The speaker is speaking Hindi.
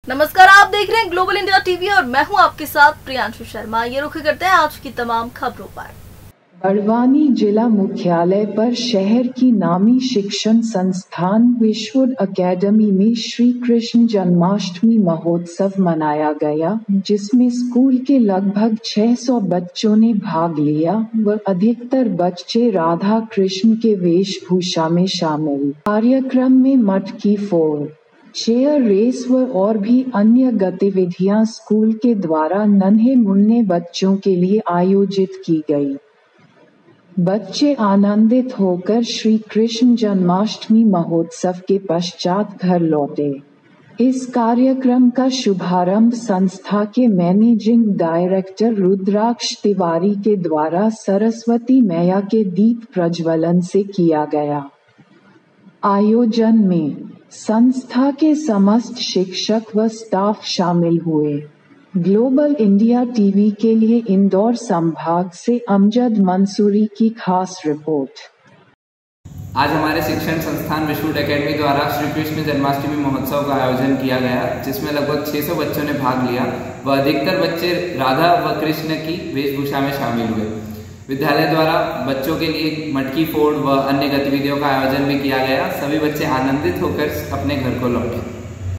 नमस्कार, आप देख रहे हैं ग्लोबल इंडिया टीवी और मैं हूं आपके साथ प्रियांशु शर्मा। ये रुख करते हैं आज की तमाम खबरों पर। बड़वानी जिला मुख्यालय पर शहर की नामी शिक्षण संस्थान विश्वउड अकेडमी में श्री कृष्ण जन्माष्टमी महोत्सव मनाया गया, जिसमें स्कूल के लगभग 600 बच्चों ने भाग लिया व अधिकतर बच्चे राधा कृष्ण के वेशभूषा में शामिल। कार्यक्रम में मटकी फोड़, चेयर रेस व और भी अन्य गतिविधियां स्कूल के द्वारा नन्हे मुन्ने बच्चों के लिए आयोजित की गई। बच्चे आनंदित होकर श्री कृष्ण जन्माष्टमी महोत्सव के पश्चात घर लौटे। इस कार्यक्रम का शुभारंभ संस्था के मैनेजिंग डायरेक्टर रुद्राक्ष तिवारी के द्वारा सरस्वती मैया के दीप प्रज्वलन से किया गया। आयोजन में संस्था के समस्त शिक्षक व स्टाफ शामिल हुए। ग्लोबल इंडिया टीवी के लिए इंदौर संभाग से अमजद मंसूरी की खास रिपोर्ट। आज हमारे शिक्षण संस्थान विश्वउड अकेडमी द्वारा श्री कृष्ण जन्माष्टमी महोत्सव का आयोजन किया गया, जिसमें लगभग 600 बच्चों ने भाग लिया व अधिकतर बच्चे राधा व कृष्ण की वेशभूषा में शामिल हुए। विद्यालय द्वारा बच्चों के लिए मटकी फोड़ व अन्य गतिविधियों का आयोजन भी किया गया। सभी बच्चे आनंदित होकर अपने घर को लौटे।